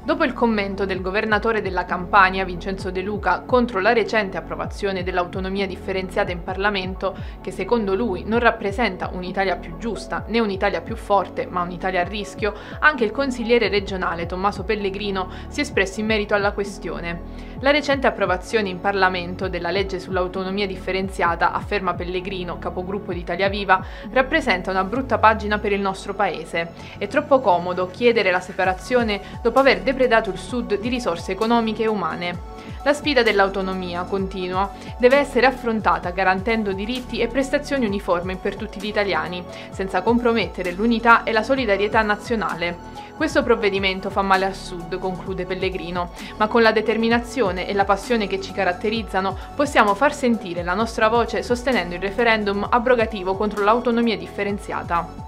Dopo il commento del governatore della Campania, Vincenzo De Luca, contro la recente approvazione dell'autonomia differenziata in Parlamento, che secondo lui non rappresenta un'Italia più giusta né un'Italia più forte, ma un'Italia a rischio, anche il consigliere regionale Tommaso Pellegrino si è espresso in merito alla questione. La recente approvazione in Parlamento della legge sull'autonomia differenziata, afferma Pellegrino, capogruppo di Italia Viva, rappresenta una brutta pagina per il nostro paese. È troppo comodo chiedere la separazione dopo aver depredato il Sud di risorse economiche e umane. La sfida dell'autonomia, continua, deve essere affrontata garantendo diritti e prestazioni uniformi per tutti gli italiani, senza compromettere l'unità e la solidarietà nazionale. Questo provvedimento fa male al Sud, conclude Pellegrino, ma con la determinazione e la passione che ci caratterizzano possiamo far sentire la nostra voce sostenendo il referendum abrogativo contro l'autonomia differenziata.